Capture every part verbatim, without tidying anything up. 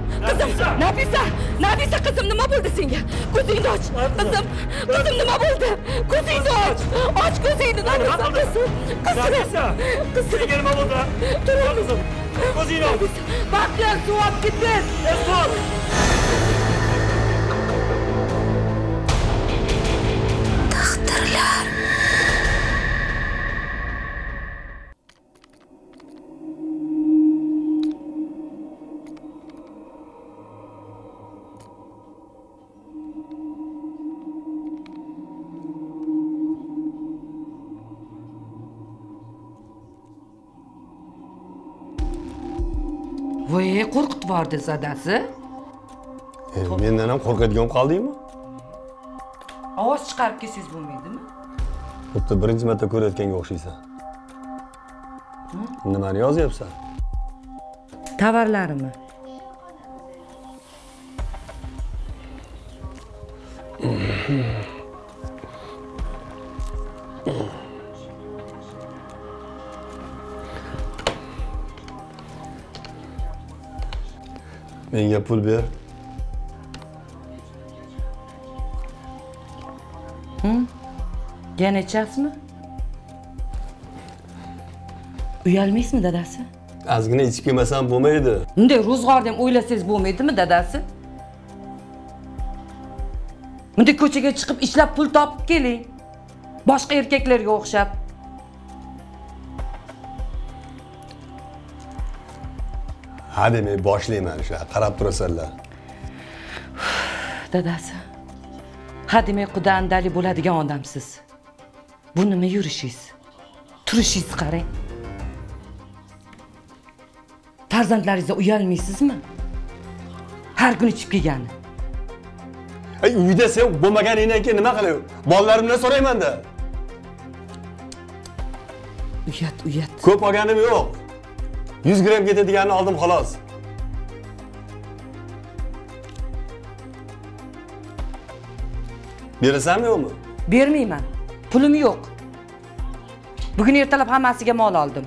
Qizim, Nafisa, Nafisa qizim nima bo'ldi senga? Ko'zingni och. Qizim, qizim nima bo'ldi? Ko'zingni och. Och ko'zingni, Nafisa qizim. Nafisa, senga nima bo'ldi? Tur qizim. Ko'zingni och. Baxtiyor suv olib ketdi. Esbol. Taqdirlar. Voy, qo'rqitib yubordi zadasi. Mendan ham qo'rqadigan qoldingmi? Ovoz chiqarib kelsangiz bo'lmaydimi? Xuddi birinchi marta ko'rayotganga o'xshaysan. Nimani yozyapsan? Tovarlarimi? Menga pul ber. Hı? Yana ichasizmi? Uyalmaysizmi dadasi? Ozgina ichib kelmasam bo'lmaydi. Bunday ro'zg'orni ham o'ylasangiz bo'lmaydimi dadasi? Bunday ko'chaga chiqib ishlab pul topib keling. Boshqa erkaklarga o'xshab. Ha demay boshlayman o'sha, qarab turasanlar. Dadasi. Ha demay quda andali bo'ladigan odamsiz. Bu nima yurishingiz? Turishingiz qarang. Farzandlaringizga uyalmaysizmi? Har kun ichib kelgani. Ay, uyda sen bo'lmaganingdan keyin nima qilay? Bolalarimdan so'rayman-da. Uyat, uyat. Ko'p olganim yo'q. yuz gram ketadiganini oldim xolos. Berasanmi yo'qmi? Bermayman. Pulim yo'q. Bugun ertalab hammasiga mol oldim.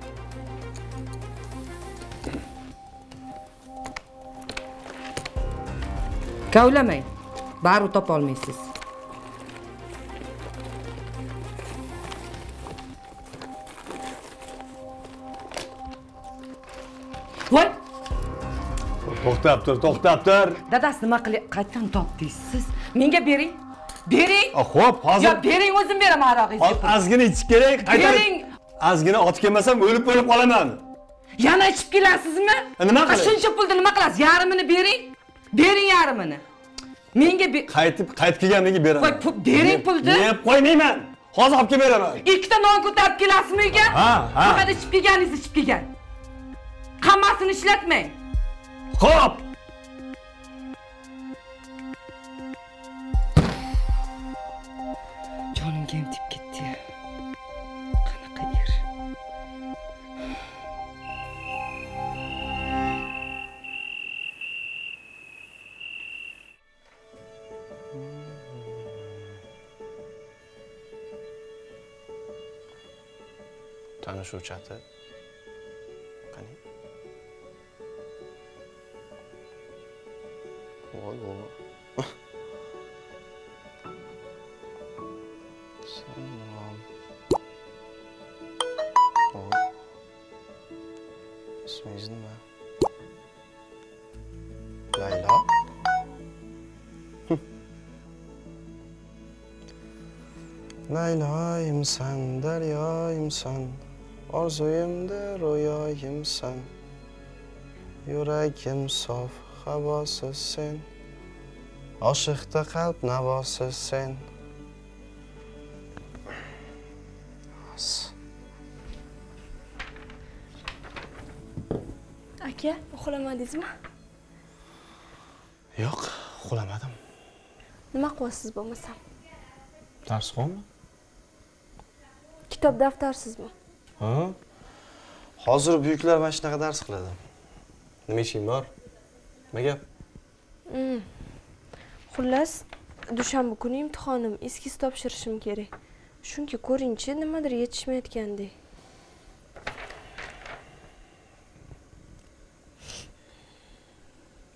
Kavlamang. Bari topa olmaysiz. Voy! To'xtab tur, to'xtab tur. Dadasi nima qilib qayerdan topdingiz siz? Menga bering. Bering. Xo'p, hozir. Yo, bering, o'zim beraman arog'ingizni. Ozgina ichib kerak, qaytar. Bering. Ozgina ochib kelmasam o'lib o'lib qolaman. Yana ichib kelasizmi? Nima qilay? Shuncha pulni nima qilasiz? Yarmini bering. Bering yarmini. Menga qaytib qaytib kelganimga beraman. Voy, bering pulni. Yeb qo'ymayman. Hozir olib kelib beraman. Ikkita non ko'tarib kelasizmi uyga? Ha, ha. Faqat ichib kelganingiz ichib kelgan. Hammasini ishlatmang. Xo'p. Jonimga ham tib ketdi. Qanaqa er. Tanishuvchati. Qani? Voy, voy. Salom. Voy. İsmingiz nima? Laylo? Layloyimsan, daryoyimsan, orzuyimda ro'yoyimsan. Yuragim sof, havosiz sen. Oshiqda qalb navosiz sen. Aka, uxlamadingizmi? Yo'q, uxlamadim. Nima qilyapsiz bo'lmasam? Dars qo'ymi? Kitob daftarsizmi? Ha? Hozir buyuklar mana shunaqa dars qiladi. Nima ishing bor? Nima gap? Hmm. Xullas, dushanba kuni imtixonim, eskiz topshirishim kerak. Chunki ko'ringchi, nimadir yetishmayotgandek.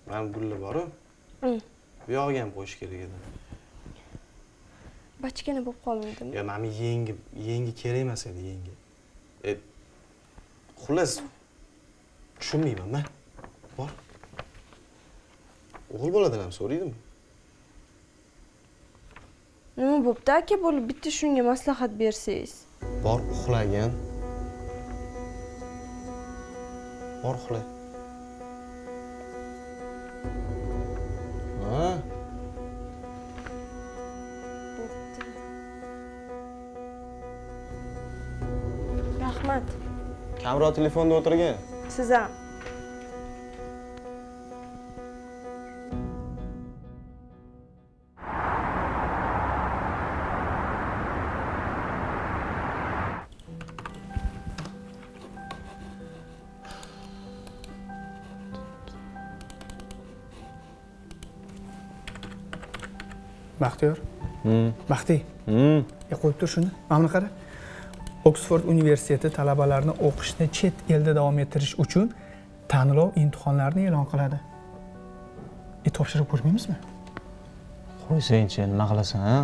Mana gulli bor-ku. Hı. Bu yog'iga ham qo'yish kerak edi. Bachkana bo'lib qolmadimi? Ya mana yengi, yengi kerak emas edi, yengi. E, xullas tushunmayman men. Bor. O'g'il boladan ham so'raydimi? Nima bo'pti aka bo'lib bitta shunga maslahat bersangiz? Bor uxlagin. Bor uxla. Ha? Rahmat. Kamroq telefonda o'tirgin. Siz ham. Baxtiyor. Hmm. Baxti. Hmm. Ya qo'yib tur shuni. Mana buni qara. Oksford universiteti talabalarini o'qishni chet elda davom ettirish uchun tanlov imtihonlarini e'lon qiladi. E topshirib ko'rmaymizmi? Qo'ysang-chi, nima qilasan, ha?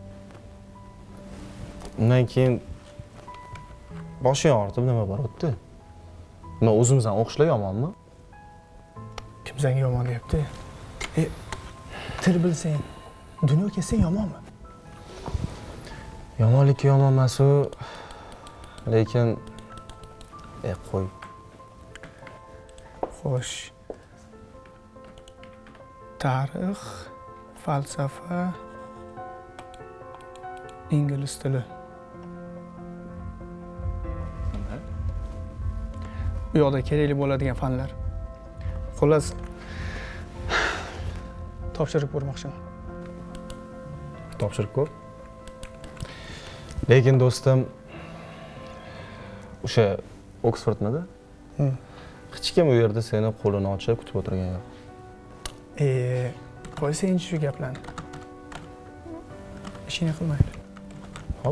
Undan keyin boshing og'ritib nima bo'lyapti? Nima o'zimizdan o'qishlar yomonmi? Kim senga yomon deyapti? E til bilsang, dunyo kelsang yomonmi? Yomonlikka yomon emas-u, lekin e qo'y. Xo'sh. Tarix, falsafa, ingliz tili. Bu yoqda kerakli bo'ladigan fanlar. Xullas topshirib ko'rmoqchiman. Topshirib ko'r. Lekin do'stim o'sha Oksfordmidi? Hı. Hech kim u yerda seni qo'lini ochib kutib o'tirgan yo'q. E, qo'ysang shu gaplarni. Ishingni qilmaydi. Hop.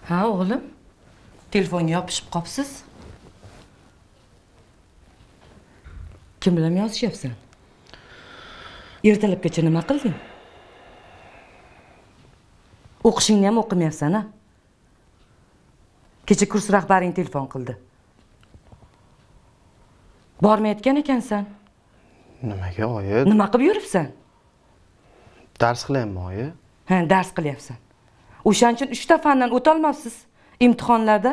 Ha, o'g'lim. Telefonga yopishib qopsiz. Kim bilan yozishyapsan? Ertalabgacha nima qilding? O'qishingni ham o'qimayapsan-a? Kecha kurs rahbaring telefon qildi. Bormayotgan ekansan. Nimaga, oyi? Nima qilib yuribsan? Dars qilyapman, oyi. Ha, dars qilyapsan. O'shaning uchun uchta fandan o'ta olmabsiz imtihonlarda.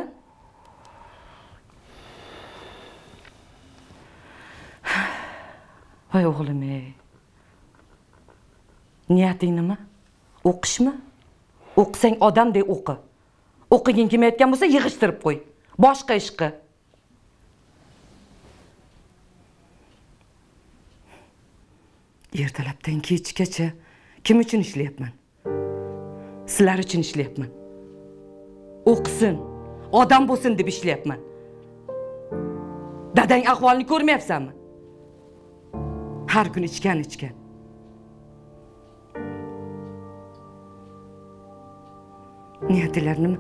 Voy o'g'lim ey. Niyating nima? O'qishmi? O'qisang odamdek o'qi. O'qiging kelmayotgan bo'lsa yig'ishtirib qo'y. Boshqa ish qil. Ertalabdan kechgacha kim uchun ishlayapman? Sizlar uchun ishlayapman. O'qisin, odam bo'lsin deb ishlayapman. Dadang ahvolini ko'rmayapsanmi? Har kun ichgan ichgan. Niyatinglar nima?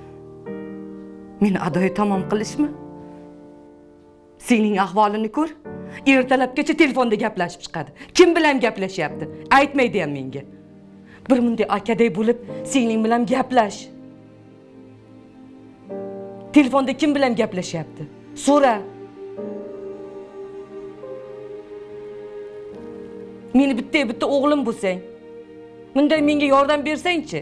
Meni adoyi tamom qilishmi? Sening ahvolini ko'r. Ertalabgacha telefonda gaplashib chiqadi. Kim bilan gaplashyapti? Aytmaydi ham menga. Bir bunday akaday bo'lib, sening bilan gaplash. Telefonda kim bilan gaplashyapti? So'ra. Meni bitta bitta o'g'lim bo'lsang, bunday menga yordam bersang-chi.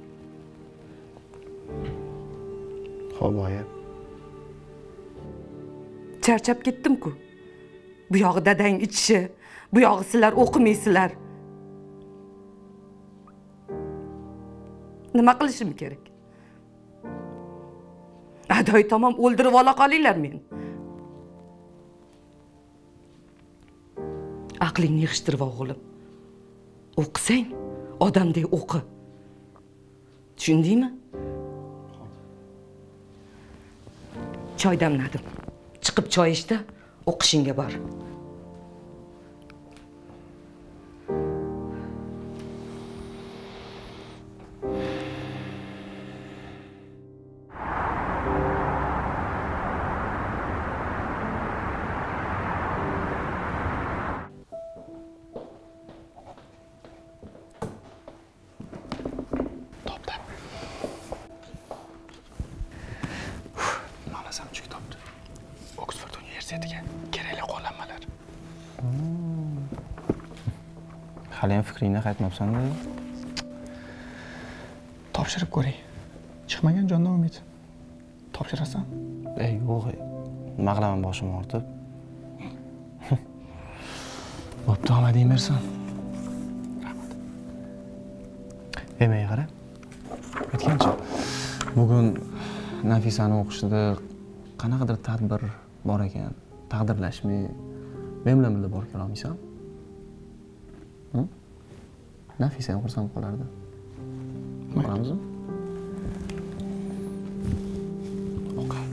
Xo'p, oyi. Charchab ketdim-ku. Bu yog'i dadang ichishi, bu yog'i sizlar o'qimaysizlar. Nima qilishim kerak? Adoy tamom o'ldirib ola qolinglar meni. Aqlingni yig'ishtirib o'g'lim. O'qisang, odamdek o'qi. Tushundingmi? Choy damladim. Chiqib choy ichdi, o'qishingga bor. Samchuk topdi. Oksford universitetiga kerakli qo'llanmalar. Hali ham fikringni qaytmabsan-da? Topshirib ko'ring. Chiqmagan jondan umid. Topshirasan? Ey, yo'q. Nima qilaman boshim ortib? Bo'pti, omading bersin. Rahmat. Emay qara. Aytgancha, bugun Nafisani o'qishida qanaqadir tadbir bor ekan. Taqdirlashmi? Men bilan birga borib kela olmaysan? Hm? Nafisa ham xursand qolardi. Boramizmi? Okay.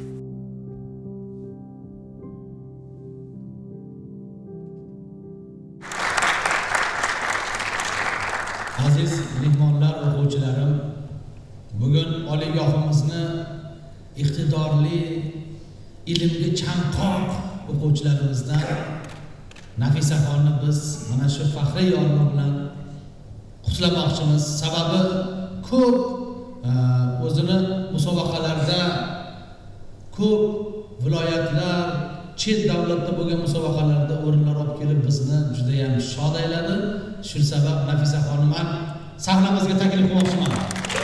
Aziz mehmonlar, o'quvchilarim, bugun oliygohimizni iqtidorli, ilmga chanqoq o'quvchilarimizdan Nafisaxonni biz mana shu faxriy yo'llar bilan qutlamoqchimiz. Sababi ko'p o'zini musobaqalarda ko'p viloyatlar, chet davlatda bo'lgan musobaqalarda o'rinlar olib kelib bizni juda ham shod ayladi. Shu sabab Nafisaxonni men sahnamizga taklif qilmoqchiman.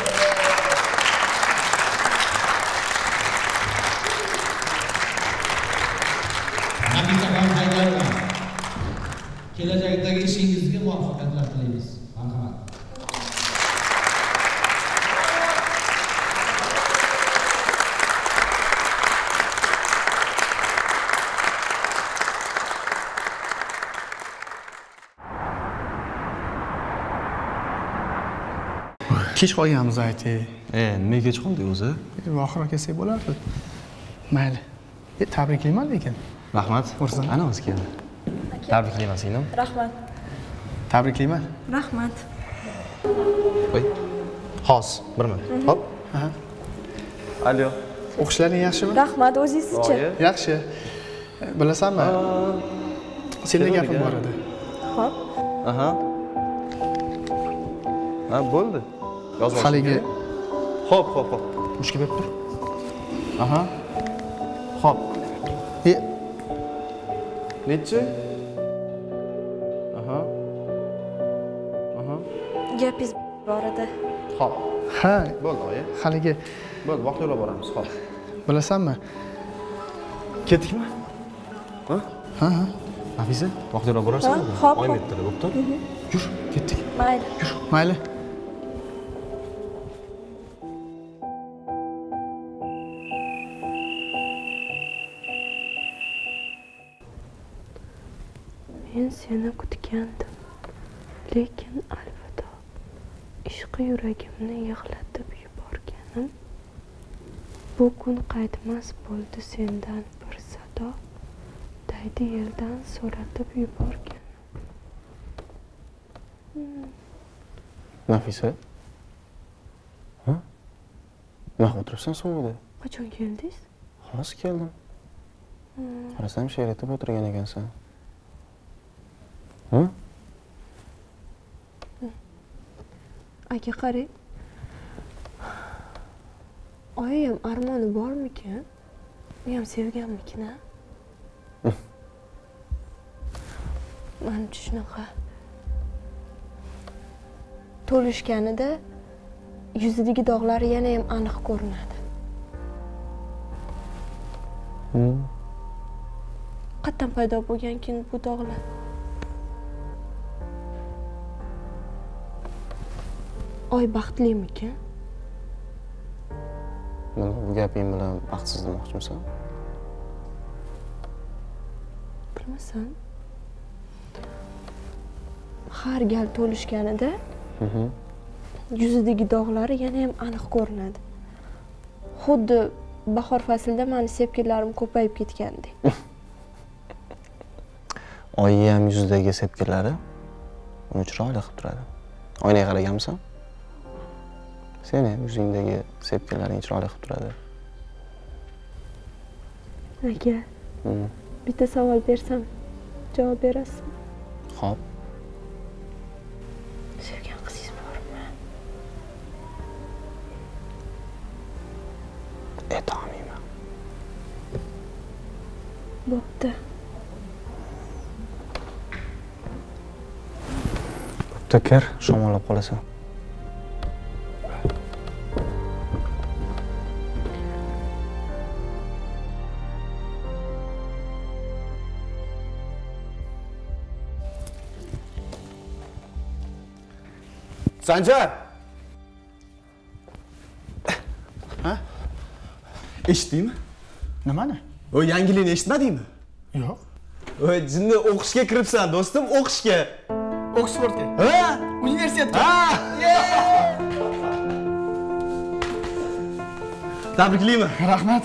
Nafisaxon Haydarova, kelajakdagi ishingizga muvaffaqiyatlar tilaymiz. Marhamat. Kech qolganmiz ayting. E, nima kech qoldik o'zi? Vohira kelsak bo'lardi. Mayli. E, tabriklayman lekin. Rahmat. Xursand. Ana o'zi keldi. Tabriklayman seni. Rahmat. Tabriklayman. Rahmat. Qo'y. Xos, bir minut. Hop. Ha. Alo. O'qishlaring yaxshimi? Rahmat, o'zingizchi? Yaxshi. Bilasanmi? Senga gapim bor edi. Xo'p. Aha. Ha, bo'ldi. Yozib Haligi Xo'p, xo'p, xo'p. mushka berib tur. Aha. Xo'p. E, Nechi? Aha. Aha. Gapingiz bor edi. Xo'p. ha, Bo'ldi, oyi. haligi Bo'ldi, vaqt yo'lab boramiz. Xo'p. bilasanmi? Ketdikmi? Ha? Ha, ha. Nafisa, vaqt yo'lab borarsanmi? Ha, xo'p, Oyim xo'p. aytdi, bo'pti? Yur, ketdik. Mayli. Yur, mayli. Men seni kutgandim, lekin alvido. Ishqi yuragimni yig'latib yuborganim. Bu kun qaytmas bo'ldi sendan bir sado. Daydi yeldan so'ratib yuborgan. Nafisa? Ha? Nima o'tiribsan so'ngida? Qachon keldingiz? Hozir keldim. Qarasam she'r aytib o'tirgan ekansan. Ha? Aka qarang. Oyim armoni bormikan? U ham sevganmikin, ha? Menimcha shunaqa. To'lishganida yuzidagi dog'lari yana ham aniq ko'rinadi. Qatdan paydo bo'lgankin bu dog'lar? Oy baxtlimikan? Mana bu gaping bilan baxtsiz demoqchimisan? Bilmasam. Har gal to'lishganida yuzidagi dog'lari yana ham aniq ko'rinadi. Xuddi bahor faslida meni sepkirlarim ko'payib ketgandek. Oyi ham yuzidagi sepkilari uni chiroyli qilib turadi. Oynaga qaraganmisan? Seni ham yuzingdagi sepkilaring chiroyli qilib turadi. Aka, bitta savol bersam, javob berasizmi? Xo'p. Sevgan qizingiz bormi? Aytolmayman. Bo'pti. Bo'pti, kir, shamollab qolasan. Sanjar! Ha? Eshitdingmi? Nimani? O yangilikni eshitmadingmi? Yo'q. O jinni o'qishga kiribsan, do'stim, o'qishga. Oksfordga. Ha? Universitetga. Ha! Tabriklayman. Rahmat.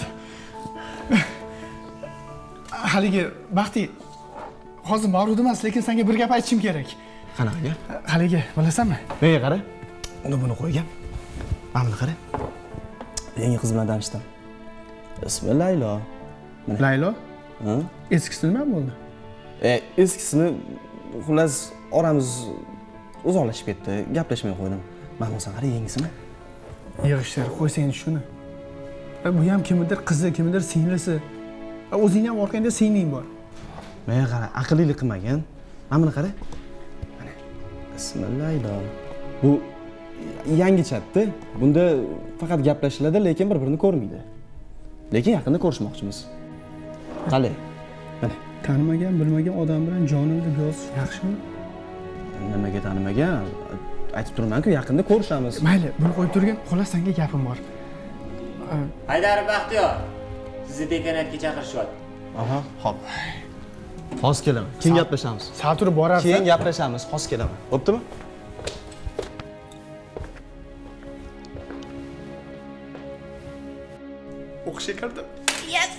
Haligi Baxti, hozir ma'rud emas, lekin senga bir gap aytishim kerak. Qanaqa? Haligi, bilasanmi? Menga qara. Uni buni qo'ygan. Mana buni qara. Yangi qiz bilan tanishdim. Ismi Laylo. Laylo? Ha? Eskisi nima bo'ldi? E, eskisini xullas oramiz uzoqlashib ketdi. Gaplashmay qo'ydim. Mana bo'lsa qara yangisini. Yig'ishtir, qo'ysang shuni. Bu ham kimnidir qizi, kimnidir singlisi. O'zing ham orqangda singling bor. Menga qara, aqllilik qilmagan. Mana buni qara. Mana ismi Laylo. Bu yangi chatda. Bunda faqat gaplashiladi, lekin bir-birini ko'rmaydi. Lekin yaqinda ko'rishmoqchimiz. Qalay? Mana Tanimagan, bilmagan odam bilan jonimni yozish yaxshimi? nimaga tanimagan? Aytib turmanku, yaqinda ko'rishamiz. Mayli, buni qo'yib turgin, xolos senga gapim bor. Haydar Baxtiyor, sizni dekanatga chaqirishyapti. Aha, xo'p. Hozir kelaman. Keyin gaplashamiz. Sal turib borarsan. Keyin gaplashamiz. Hozir kelaman. Bo'ptimi? O'qishga kirdim. Yes!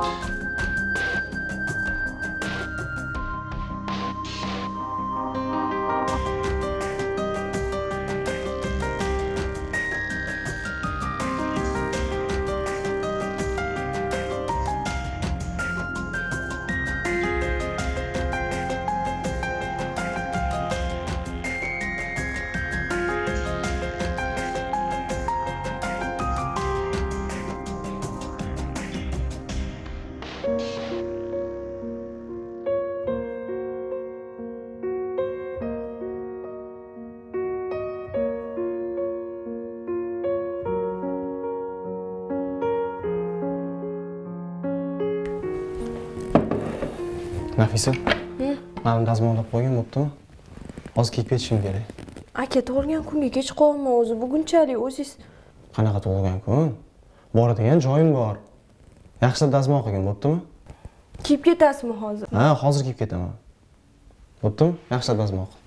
Nafisa, meni dazmollab qo'ygan bo'ptimi? Hozir kiyib ketishim kerak. Aka, tug'ilgan kunga kech qolma o'zi. Bugunchalik o'zingiz Qanaqa tug'ilgan kun? Boradigan joyim bor. Yaxshilab dazmol qilgin, bo'ptimi? kiyib ketasizmi hozir? Ha, hozir kiyib ketaman. Bo'ptimi? Yaxshilab dazmol qil.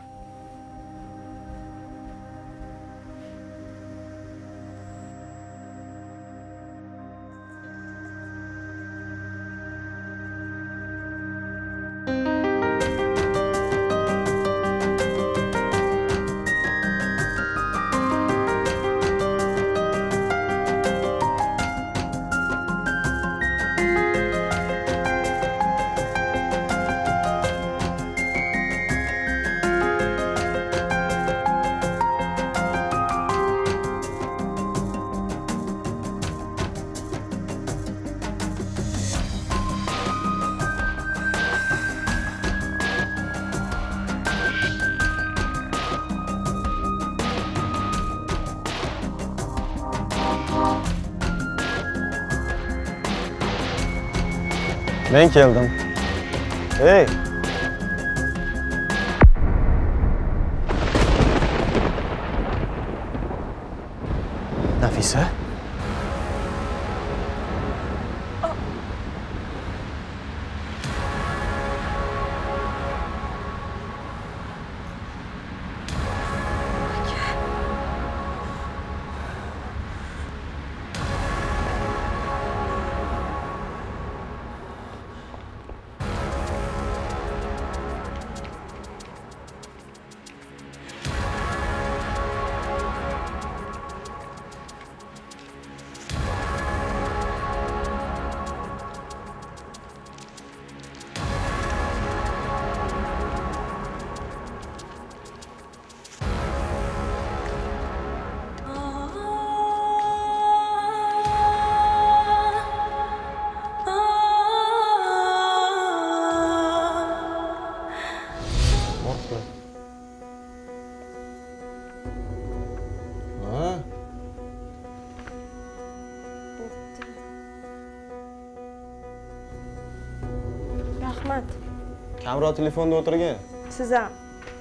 Ben geldim. Hey. Nafisa? Rahmat. Kamroq telefonda o'tirgan. Siz ham.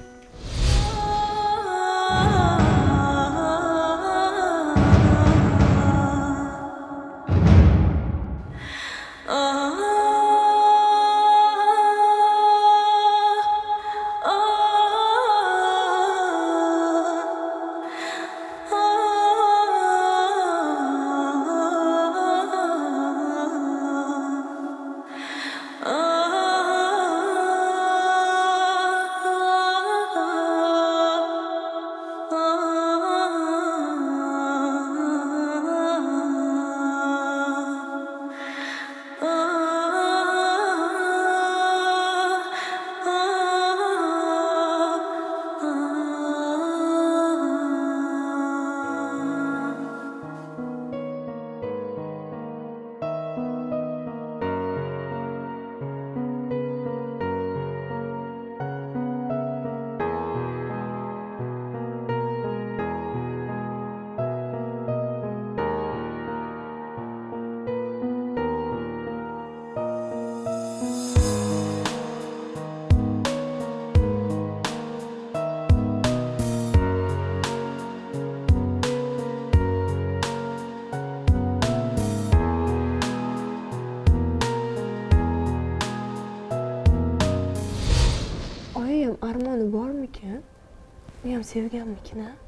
Armoni bormikan? U ham sevganmikin, ha?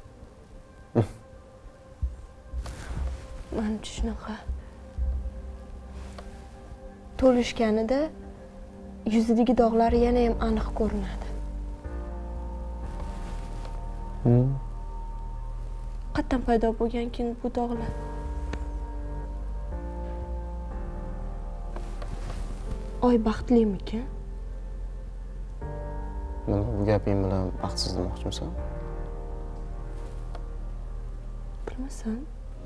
Menimcha shunaqa. to'lishganida yuzidagi dog'lari yana ham aniq ko'rinadi. Hmm. Qatdan paydo bo'lgankin bu dog'lar? Oy baxtlimikan? Mana bu gaping bilan baxtsiz demoqchimisan? Bilmasam.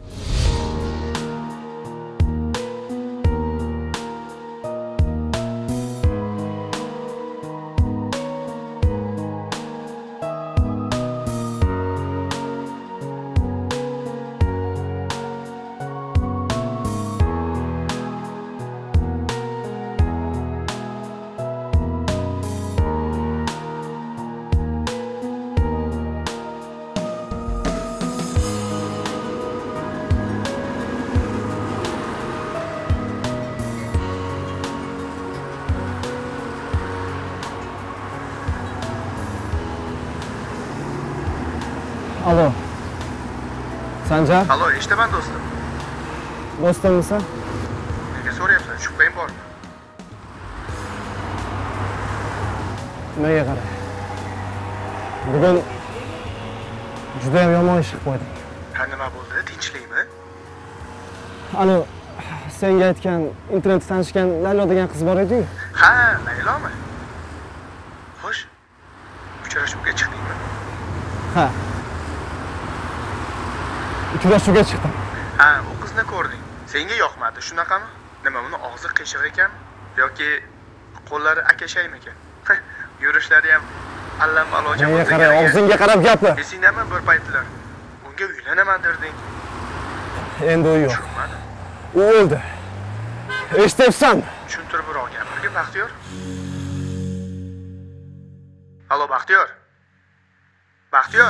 Alo. Sanjar? Alo, eshitaman do'stim. Do'stimmisan? Nega so'rayapsan? Shubhang bormi? Nimaga qara. Bugun juda ham yomon ish qilib qo'ydim. Ha, nima bo'ldi? Tinchlikmi? Alo, senga aytgan internetda tanishgan Laylo degan qiz bor edi-ku. Ha, Laylomi? Xo'sh. Uchrashuvga chiqdingmi? Ha. Uchrashuvga chiqdim. Ha, u qizni ko'rding. Senga yoqmadi, shunaqami? Nima, uni og'zi qiyshiq ekan yoki qo'llari akashaymikan? Yurishlari ham allambaloja Menga qara, og'zingga qarab gapir. Esingdami bir paytlar? Unga uylanaman derding. Endi u yo'q. U o'ldi. Eshityapsanmi? Tushuntiribroq gapirgin, Baxtiyor. Alo, Baxtiyor. Baxtiyor.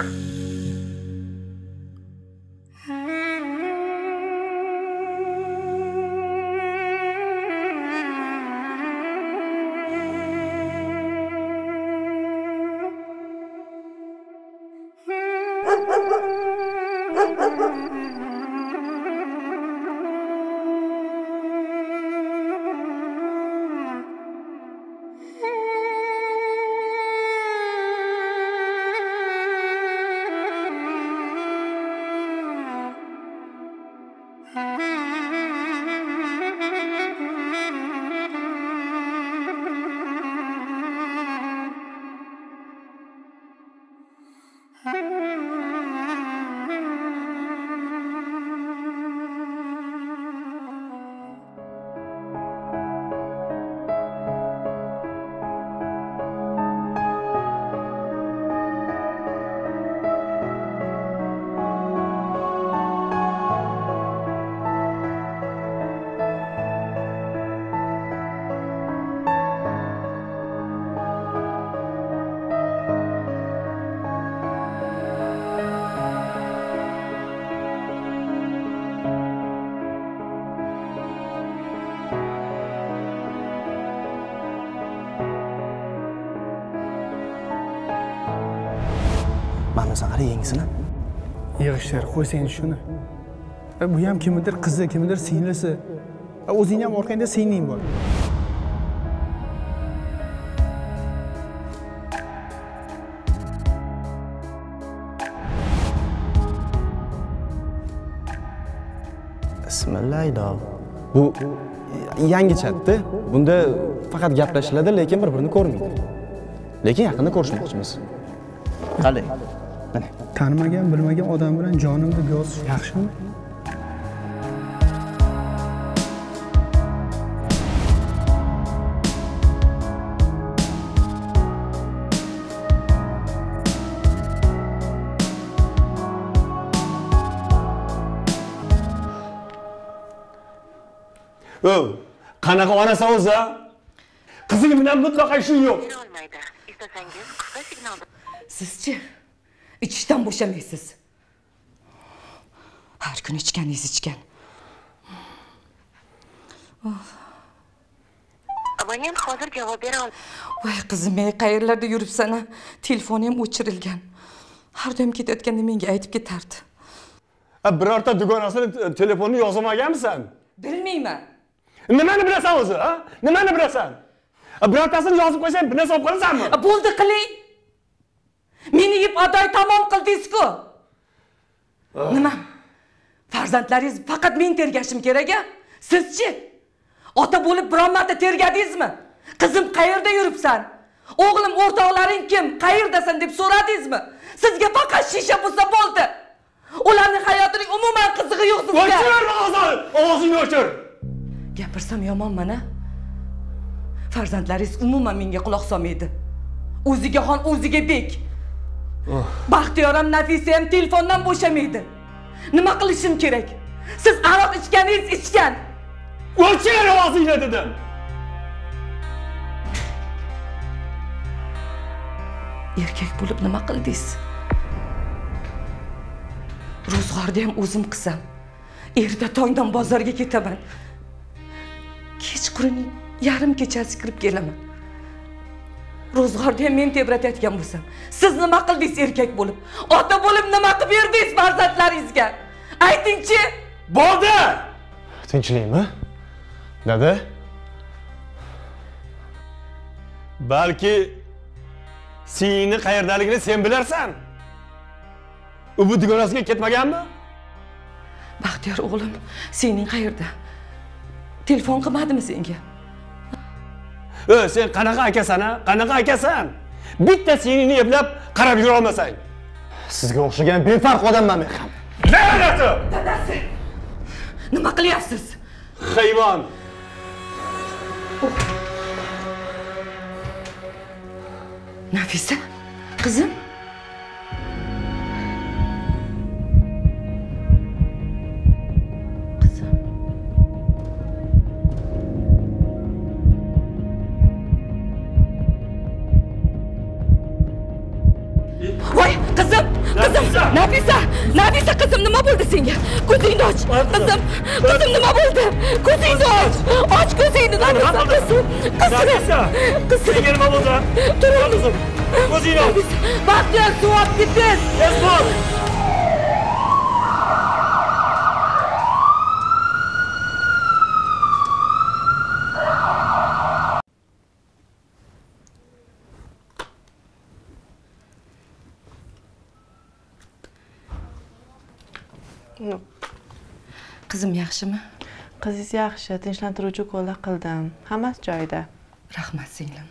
Mana qara yangisini. Yig'ishlar, qo'y sen shuni. Bu ham kimdir qizi, kimdir singlisi. O'zing ham orqangda singling bor. Ismi Laylo. Bu yangi chatda. Bunda faqat gaplashiladi, lekin bir-birini ko'rmaydi. Lekin yaqinda ko'rishmoqchimiz. Qalay? Mana Tanimagan, bilmagan odam bilan jonimni yozish yaxshimi? O, qanaqa onasan o'zi? Qizing bilan mutlaqo ishing yo'q. İstasangiz qisqa signal. Sizchi ichishdan bo'shamaysiz. Har kun ichganingiz ichgan. Abonent hozir javob bera olmaydi. Voy qizim, ey qayerlarda yuribsan-a? Telefonim o'chirilgan. Har doim ketayotganda menga aytib ketardi. Ha, birorta dugonasini telefonini yozmaganmisan? Bilmayman. Nimani bilasan o'zi, ha? Nimani bilasan? Birortasini yozib qo'ysang, bir narsa olib qolasanmi? Bo'ldi qiling. Meni yeb adoy tamom qildingiz-ku. Nima? Farzandlaringiz faqat men tergashim kerak-a? Siz-chi? Ota bo'lib biron marta tergadingizmi? Qizim qayerda yuribsan? O'g'lim o'rtoqlaring kim? Qayerdasan deb so'radingizmi? Sizga faqat shisha bo'lsa bo'ldi. Ularning hayotining umuman qizig'i yo'q sizga. O'chir ovozini, ovozingni o'chir. Gapirsam yomonman-a? Farzandlaringiz umuman menga quloq solmaydi. O'ziga xon, o'ziga bek. Baxtiyor ham, Nafisa ham telefondan bo'shamaydi. Nima qilishim kerak? Siz aroq ichganingiz ichgan. O'chir ovozingni dedim. Erkak bo'lib nima qildingiz? Ro'zg'orni ham o'zim qilsam, erta tongdan bozorga ketaman. Kechqurun yarim kechasi kirib kelaman. Ro'zg'orni ham men tebratayotgan bo'lsam, siz nima qildingiz erkak bo'lib? Ota bo'lib nima qilib berdingiz farzandlaringizga? Ayting-chi. Bo'ldi. Tinchlikmi? Dada? Balki singni qayerdaligini sen bilarsan. U bu dugonasiga ketmaganmi? Baxtiyor o'g'lim, sening qayerda? Telefon qilmadimi senga? Ö, sen qanaqa akasan, ha? Qanaqa akasan? Bitta seningni eplab qarab yura olmasang. Sizga o'xshagan befarq odamman men ham. La'nati! Dadasi. Nima qilyapsiz? Hayvon. Nafisa, qizim. Voy, qizim, qizim, Nafisa, Nafisa qizim nima bo'ldi senga? Ko'zingni och. Qizim, qizim nima bo'ldi? Ko'zingni och. Och ko'zingni, Nafisa qizim. Nafisa, senga nima bo'ldi? Tur qizim. Ko'zingni och. Baxtiyor suv olib ketdingiz. Esbor. Qizim yaxshimi? Qizingiz yaxshi, tinchlantiruvchi ukol qildim. Hammasi joyida. Rahmat singlim.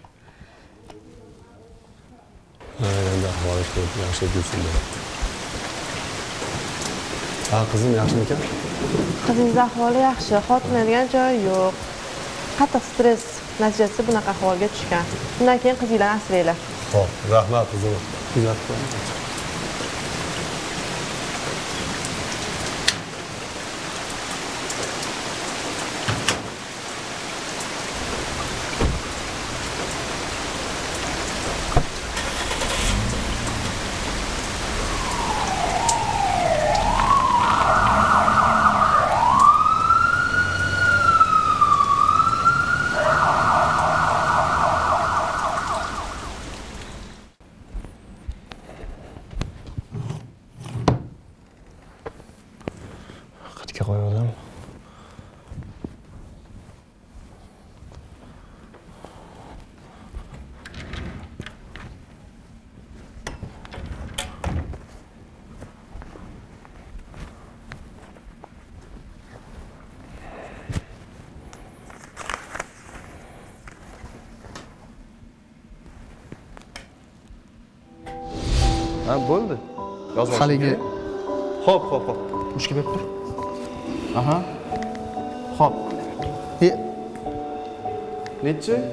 Endi ahvoli ko'p yaxshi yursin. Ha, qizim yaxshimikan? Qizingiz ahvoli yaxshi, xotinadigan joyi yo'q. Qattiq stress natijasida bunaqa ahvolga tushgan. Shundan keyin qizinglarni asranglar. Xo'p, rahmat qizim. Kuzatib qo'ying. Qo'ydim. Ha, bo'ldi. Yozib haligi Xo'p, xo'p, xo'p. mushka berib tur. Aha. Xo'p. E nechi?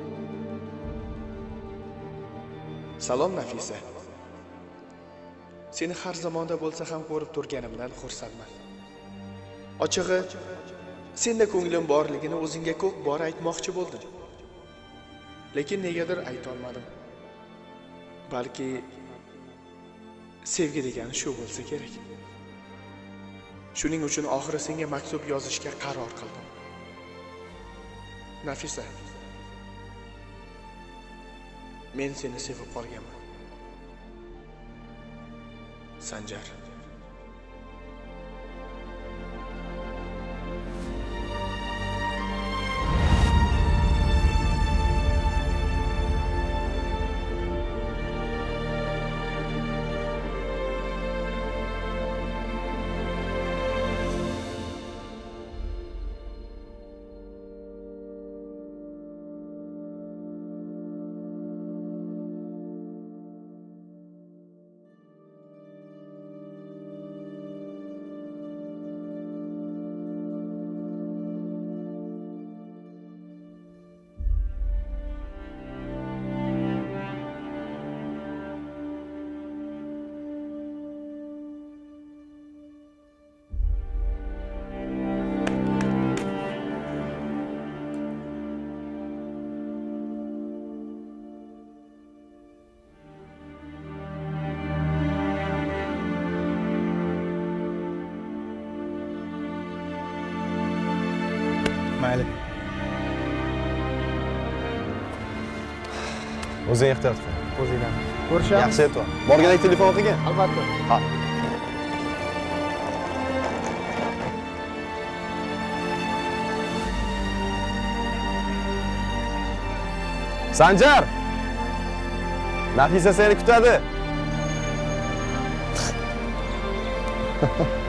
Salom Nafisa. Seni har zamonda bo'lsa ham ko'rib turganimdan xursandman. Ochig'i, senda ko'nglim borligini o'zingga ko'p bor aytmoqchi bo'ldim. Lekin negadir ayta olmadim. Balki sevgi degani shu bo'lsa kerak. Shuning uchun oxiri senga maktub yozishga qaror qildim. Nafisa, men seni sevib qolganman. Sanjar. Mayli. O'zing ehtiyot qil. O'zingdan. Ko'rishamiz. Yaxshi aytma. Borganda telefon qilgin. Albatta. Ha. Sanjar! Nafisa seni kutadi.